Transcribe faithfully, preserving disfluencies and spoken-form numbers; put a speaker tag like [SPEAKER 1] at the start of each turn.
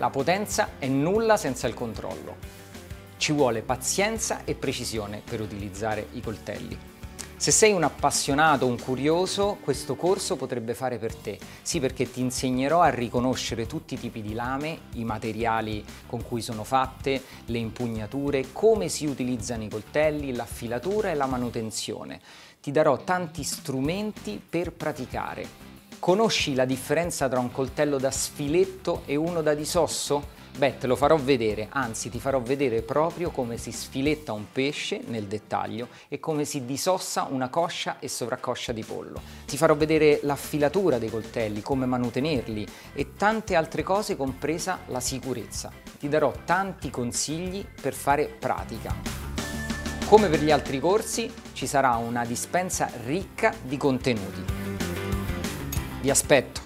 [SPEAKER 1] La potenza è nulla senza il controllo. Ci vuole pazienza e precisione per utilizzare i coltelli. Se sei un appassionato, un curioso, questo corso potrebbe fare per te. Sì, perché ti insegnerò a riconoscere tutti i tipi di lame, i materiali con cui sono fatte, le impugnature, come si utilizzano i coltelli, l'affilatura e la manutenzione. Ti darò tanti strumenti per praticare. Conosci la differenza tra un coltello da sfiletto e uno da disosso? Beh, te lo farò vedere, anzi ti farò vedere proprio come si sfiletta un pesce nel dettaglio e come si disossa una coscia e sovraccoscia di pollo. Ti farò vedere l'affilatura dei coltelli, come manutenerli e tante altre cose, compresa la sicurezza. Ti darò tanti consigli per fare pratica. Come per gli altri corsi, ci sarà una dispensa ricca di contenuti. Vi aspetto!